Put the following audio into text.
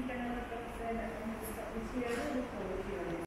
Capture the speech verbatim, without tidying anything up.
Ini kalau dapat saya nak buka usia, lupa usia.